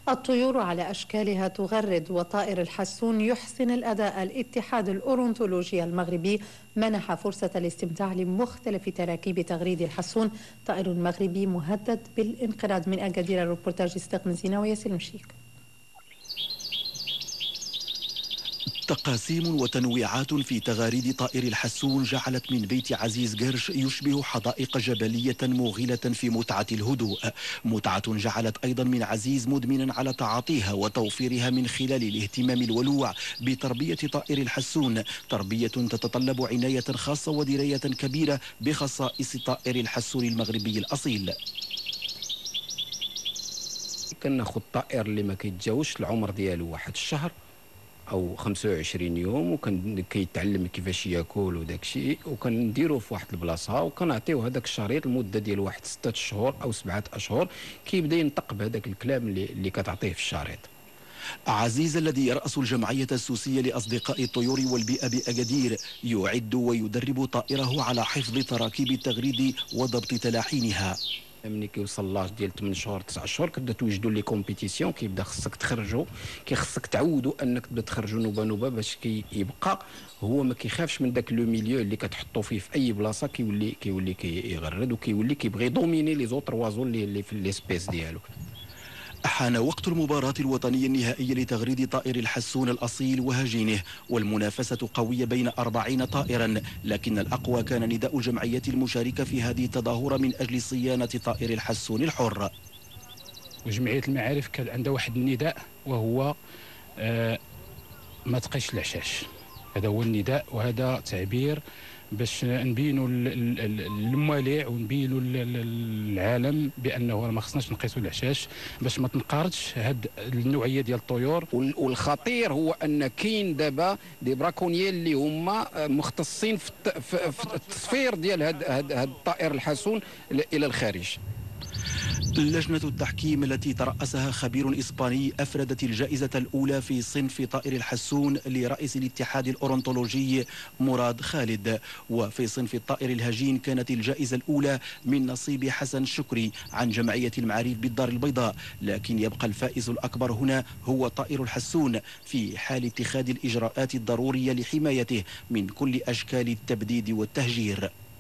الطيور على أشكالها تغرد وطائر الحسون يحسن الأداء. الاتحاد الأورنثولوجي المغربي منح فرصة الاستمتاع لمختلف تراكيب تغريد الحسون. طائر مغربي مهدد بالانقراض. من أكادير الروبورتاج استقن زينة وياسر مشيك. تقاسيم وتنويعات في تغاريد طائر الحسون جعلت من بيت عزيز قرش يشبه حدائق جبلية موغلة في متعة الهدوء، متعة جعلت أيضا من عزيز مدمنا على تعاطيها وتوفيرها من خلال الاهتمام الولوع بتربية طائر الحسون، تربية تتطلب عناية خاصة ودراية كبيرة بخصائص طائر الحسون المغربي الأصيل. كناخذ الطائر اللي ما كيتجاوزش العمر ديالو واحد الشهر او 25 يوم، وكان كيتعلم كيفاش ياكل وداك الشيء، وكنديروه في واحد البلاصه وكنعطيوه هذاك الشريط لمده ديال واحد 6 شهور او 7 اشهر، كيبدا ينطق بهذاك الكلام اللي كتعطيه في الشريط. عزيز الذي يرأس الجمعية السوسية لأصدقاء الطيور والبيئة بأكادير يعد ويدرب طائره على حفظ تراكيب التغريد وضبط تلاحينها. ملي كيوصل لاج ديال 8 شهور 9 شهور كتبدا توجدوا لي كومبيتيسيون، كيبدا خصك تخرجوا، خصك تعودوا انك تبدا تخرجوا نوبه نوبه باش كيبقى هو ما كيخافش من داك لو ميليو اللي كتحطوا فيه في اي بلاصه، كيولي كيغرد وكيولي كيبغي دوميني لي زوتر وازو اللي في ليسبيس ديالو. حان وقت المباراة الوطنية النهائية لتغريد طائر الحسون الأصيل وهجينه، والمنافسة قوية بين 40 طائرا، لكن الأقوى كان نداء الجمعية المشاركة في هذه التظاهرة من أجل صيانة طائر الحسون الحر. وجمعية المعارف كان عندها واحد النداء وهو ما تقيش العشاش. هذا هو النداء، وهذا تعبير باش نبينوا للمواليع ونبينوا للعالم بانه ما خصناش نقيسوا العشاش باش ما تنقرضش هاد النوعيه ديال الطيور. والخطير هو ان كاين دابا دي براكونيير اللي هما مختصين في التصفير ديال هاد الطائر الحسون الى الخارج. لجنة التحكيم التي ترأسها خبير إسباني أفردت الجائزة الأولى في صنف طائر الحسون لرئيس الاتحاد الأورنثولوجي مراد خالد، وفي صنف الطائر الهجين كانت الجائزة الأولى من نصيب حسن شكري عن جمعية المعارف بالدار البيضاء، لكن يبقى الفائز الأكبر هنا هو طائر الحسون في حال اتخاذ الإجراءات الضرورية لحمايته من كل أشكال التبديد والتهجير.